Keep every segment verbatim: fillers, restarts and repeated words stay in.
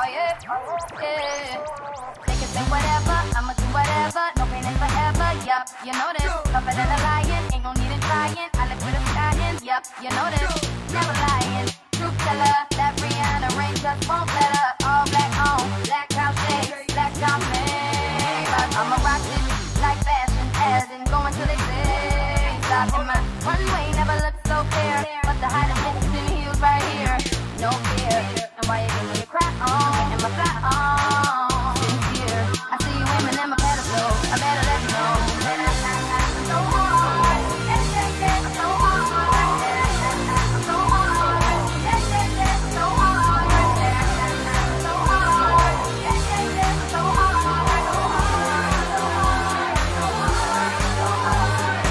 Oh yeah, yeah. They can say whatever, I'ma do whatever. No pain is forever, yup, you know this. Tougher than a lion, ain't no need in trying. I live with a stallion, yup, you know this. Never lying, truth teller. That Rihanna ring just won't let her. All black on, black cow shades, black cow shades. I'ma rock it like fashion, as in going till they say stop. In my runway never looked so fair, but the hottest bitch in heels right here. No fear, and why you give me a crack on, and my flat on. Sincere, I see you women in my pedestal, I better let you know. I'm so hard, yeah, yeah, yeah, I'm so hard. I'm so hard, yeah, yeah, yeah, I'm so hard. I'm so hard, yeah, yeah, yeah, I'm so hard. So hard, so hard, so hard, so hard.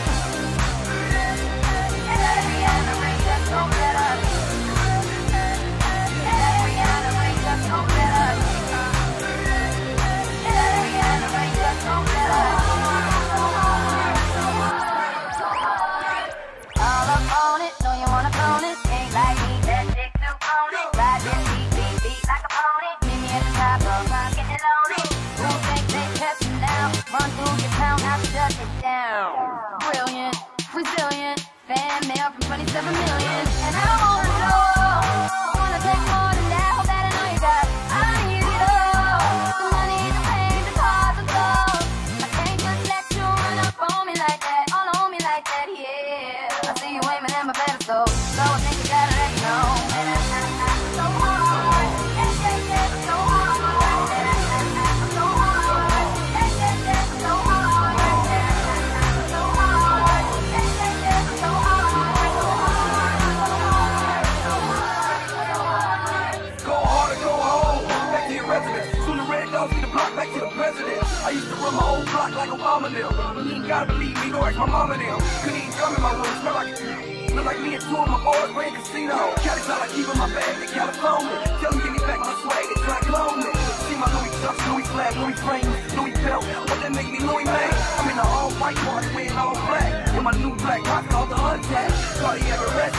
Yeah, Rihanna, ring just don't let up. Brilliant, resilient, fan mail from twenty-seven million. And I wanna know, I wanna take more than that. Hope that I know you got. I need it all. The money, the pain, the cars, the gold. I can't just let you run up on me like that, all on me like that, yeah. I see you aiming at my pedestal, so I think you gotta let me know. And I, I, I, so hard, yeah, yeah, yeah, so hard. And I, I, I, so hard, yeah, yeah, yeah, so hard. Back to the president. I used to run my old block like Obama now. You ain't gotta believe me, go ask my mama now. Couldn't even come in my room, smell like a look like me and two of my boys playing casino. Cali felt like keeping my bag in California. Tell me give me back my swag, they try to clone me. See my Louis chucks, Louis flag, Louis frame, Louis belt. What that make me Louis man? I'm in the all white party wearing all black. In my new black watch called the Untapped. Cartier arrest.